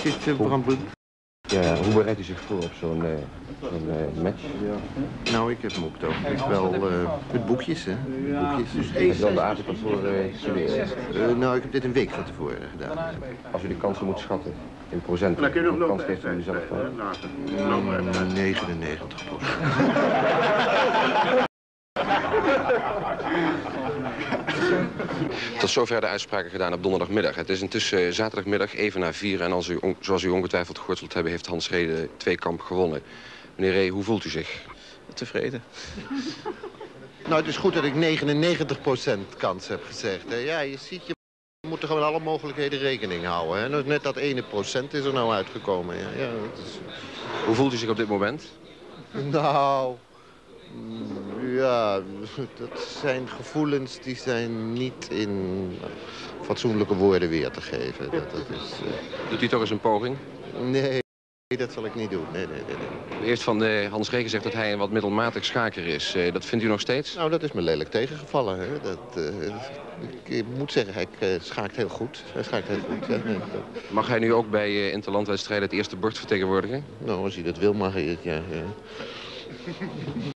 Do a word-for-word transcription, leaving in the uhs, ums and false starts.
zit uh, Bram Brug. Ja, hoe bereidt u zich voor op zo'n uh, zo'n uh, match? Ja. Nou, ik heb hem op het ogenblik wel uh, met boekjes, hè. Boekjes. Dus je hebt wel de avond voor uh, studeren? Uh, nou, ik heb dit een week van tevoren gedaan. Als u de kansen moet schatten in procent, hoeveel kans geeft u zelf van? negenennegentig procent. Tot zover de uitspraken gedaan op donderdagmiddag. Het is intussen zaterdagmiddag even na vier. En als u, zoals u ongetwijfeld gehoord zult hebben, heeft Hans Reede twee kamp gewonnen. Meneer Ree, hoe voelt u zich? Tevreden. Nou, het is goed dat ik negenennegentig procent kans heb gezegd. Hè. Ja, je ziet, je moet er gewoon alle mogelijkheden rekening houden. Hè. Net dat ene procent is er nou uitgekomen. Ja, ja, dat is... Hoe voelt u zich op dit moment? Nou... Ja, dat zijn gevoelens die zijn niet in fatsoenlijke woorden weer te geven. Dat, dat is, uh... Doet u toch eens een poging? Nee, dat zal ik niet doen. Nee, nee, nee, nee. U heeft van uh, Hans Ree gezegd dat hij een wat middelmatig schaker is. Uh, dat vindt u nog steeds? Nou, dat is me lelijk tegengevallen. Hè. Dat, uh, ik moet zeggen, hij uh, schaakt heel goed. Hij schaakt heel goed. Ja, nee. Mag hij nu ook bij uh, interlandwedstrijden het eerste bord vertegenwoordigen? Nou, als hij dat wil, mag hij het, ja. ja.